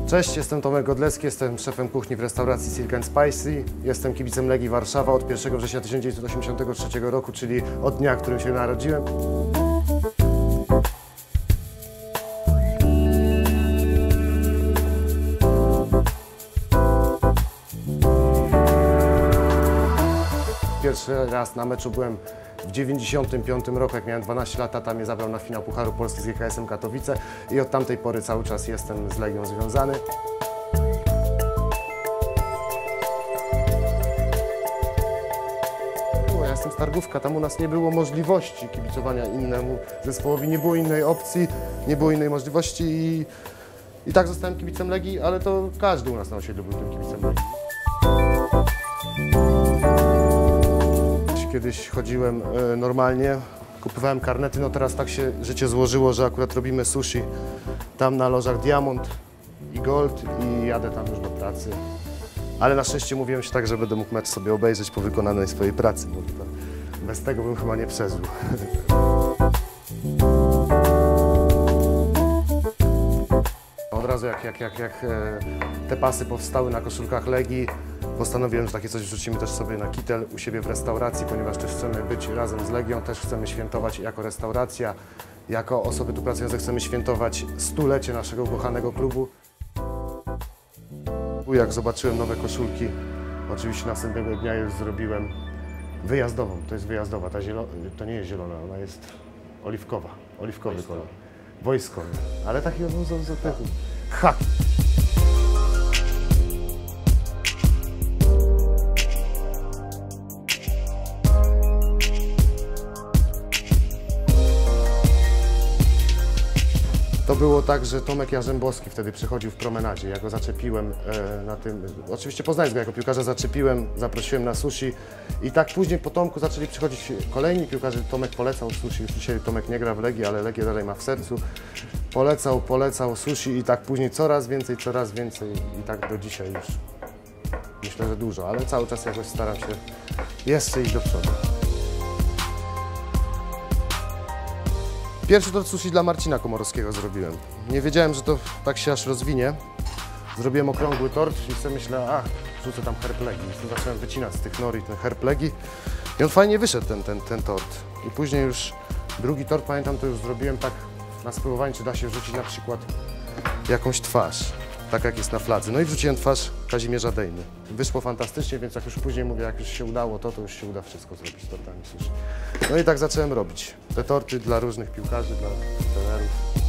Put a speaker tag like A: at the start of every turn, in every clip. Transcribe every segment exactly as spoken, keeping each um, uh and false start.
A: Cześć, jestem Tomek Godlewski, jestem szefem kuchni w restauracji Silk and Spicy. Jestem kibicem Legii Warszawa od pierwszego września tysiąc dziewięćset osiemdziesiątego trzeciego roku, czyli od dnia, w którym się narodziłem. Pierwszy raz na meczu byłem w dziewięćdziesiątym piątym roku, jak miałem dwanaście lat, tata mnie zabrał na finał Pucharu Polski z G K S-em Katowice i od tamtej pory cały czas jestem z Legią związany. Ja jestem z Targówka, tam u nas nie było możliwości kibicowania innemu zespołowi, nie było innej opcji, nie było innej możliwości i, i tak zostałem kibicem Legii, ale to każdy u nas na osiedlu był tym kibicem Legii. Kiedyś chodziłem e, normalnie, kupowałem karnety, no teraz tak się życie złożyło, że akurat robimy sushi tam na lożach Diamond i Gold i jadę tam już do pracy. Ale na szczęście mówiłem się tak, że będę mógł mecz sobie obejrzeć po wykonanej swojej pracy, bo to, bez tego bym chyba nie przeżył. Od razu jak, jak, jak, jak te pasy powstały na koszulkach Legii, postanowiłem, że takie coś wrzucimy też sobie na kitel u siebie w restauracji, ponieważ też chcemy być razem z Legią, też chcemy świętować jako restauracja, jako osoby tu pracujące chcemy świętować stulecie naszego ukochanego klubu. Jak zobaczyłem nowe koszulki, oczywiście następnego dnia już zrobiłem wyjazdową, to jest wyjazdowa, ta zielona, to nie jest zielona, ona jest oliwkowa, oliwkowy kolor, wojskowy, ale taki od haki. To było tak, że Tomek Jarzębowski wtedy przychodził w promenadzie. Ja go zaczepiłem e, na tym, oczywiście poznając go jako piłkarza, zaczepiłem, zaprosiłem na sushi i tak później po Tomku zaczęli przychodzić kolejni piłkarze. Tomek polecał sushi, już dzisiaj Tomek nie gra w Legii, ale Legię dalej ma w sercu. Polecał, polecał sushi i tak później coraz więcej, coraz więcej i tak do dzisiaj już. Myślę, że dużo, ale cały czas jakoś staram się jeszcze iść do przodu. Pierwszy tort sushi dla Marcina Komorowskiego zrobiłem. Nie wiedziałem, że to tak się aż rozwinie. Zrobiłem okrągły tort i sobie myślę, a rzucę tam herb Legii. I zacząłem wycinać z tych nori ten herb Legii i on fajnie wyszedł, ten, ten, ten tort. I później już drugi tort, pamiętam, to już zrobiłem tak na spróbowanie, czy da się wrzucić na przykład jakąś twarz, tak jak jest na fladze. No i wrzuciłem twarz Kazimierza Dejny. Wyszło fantastycznie, więc jak już później mówię, jak już się udało to, to już się uda wszystko zrobić z tortami sushi. No i tak zacząłem robić te torty dla różnych piłkarzy, dla trenerów.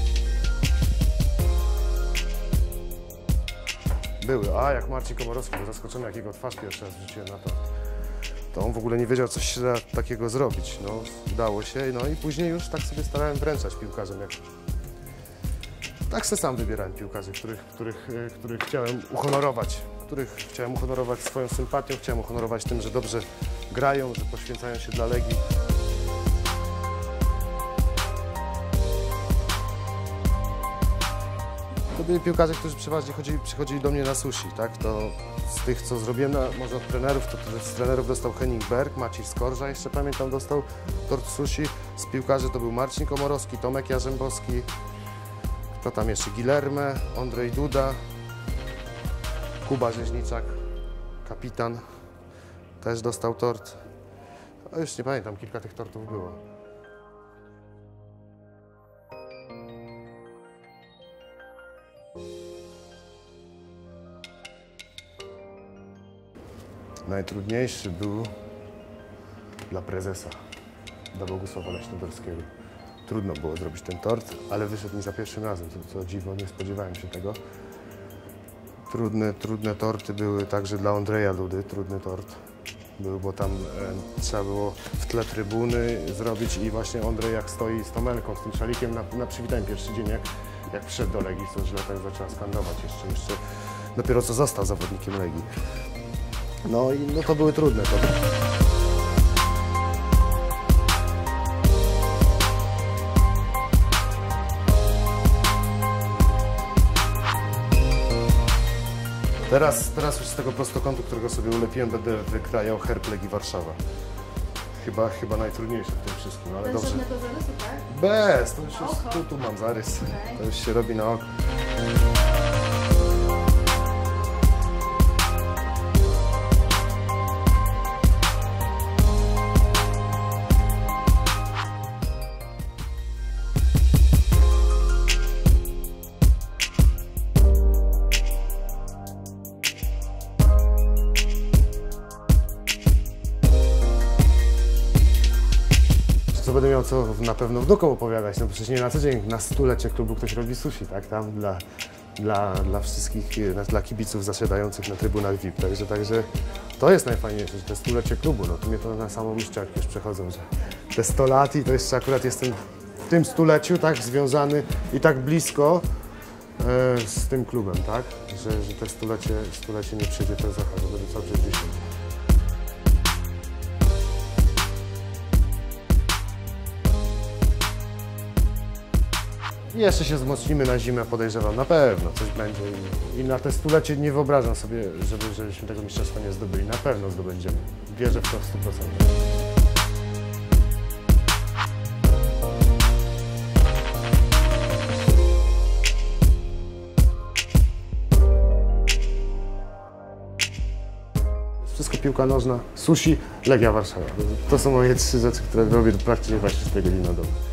A: Były, a jak Marcin Komorowski był zaskoczony, jakiego twarz pierwszy raz wrzuciłem na tort. To on w ogóle nie wiedział, co się da takiego zrobić. No, udało się, no i później już tak sobie starałem wręczać piłkarzom. Jak... Tak se sam wybierałem piłkarzy, których, których, których chciałem uhonorować, których chciałem uhonorować swoją sympatią, chciałem uhonorować tym, że dobrze grają, że poświęcają się dla Legii. To byli piłkarze, którzy przeważnie chodzili, przychodzili do mnie na sushi, tak? To z tych, co zrobiłem, na, może od trenerów, to, to z trenerów dostał Henning Berg, Maciej Skorża, jeszcze pamiętam, dostał tort sushi. Z piłkarzy to był Marcin Komorowski, Tomek Jarzębowski, kto tam jeszcze? Guilherme, Andrzej Duda, Kuba Rzeźniczak, kapitan, też dostał tort. O, już nie pamiętam, kilka tych tortów było. Najtrudniejszy był dla prezesa, dla Bogusława Leśnodorskiego. Trudno było zrobić ten tort, ale wyszedł mi za pierwszym razem, co, co dziwne, nie spodziewałem się tego. Trudne, trudne torty były także dla Andrzeja Dudy, trudny tort był, bo tam e, trzeba było w tle trybuny zrobić i właśnie Andrzej jak stoi z Tomelką, z tym szalikiem na, na przywitaniu pierwszy dzień, jak, jak wszedł do Legii, to źle tak zaczęła skandować jeszcze, jeszcze dopiero co został zawodnikiem Legii. No i no, to były trudne torty. Teraz, teraz już z tego prostokątu, którego sobie ulepiłem, będę wykrajał herb Legii Warszawa. Chyba, chyba najtrudniejsze w tym wszystkim, ale
B: bez
A: dobrze.
B: żadnego zarysu, tak?
A: Bez, to już jest, tu, tu mam zarys. Okay. To już się robi na oko. co będę miał co na pewno wnukom opowiadać, no przecież nie na co dzień na stulecie klubu ktoś robi sushi, tak, tam dla, dla, dla wszystkich, dla kibiców zasiadających na trybunach V I P, także, także to jest najfajniejsze, że te stulecie klubu, no to mnie to na samą myśl jak już przechodzą, że te sto lat i to jeszcze akurat jestem w tym stuleciu tak związany i tak blisko e, z tym klubem, tak, że, że te stulecie, stulecie nie przyjdzie przez echo, że będzie cały czas dziesięć. Jeszcze się wzmocnimy na zimę, podejrzewam, na pewno coś będzie i, i na te stulecie nie wyobrażam sobie, żeby, żebyśmy tego mistrzostwa nie zdobyli. Na pewno zdobędziemy. Wierzę w to w stu procentach. Wszystko piłka nożna, sushi, Legia Warszawa. To są moje trzy rzeczy, które robię praktycznie dwadzieścia cztery godziny na dobę.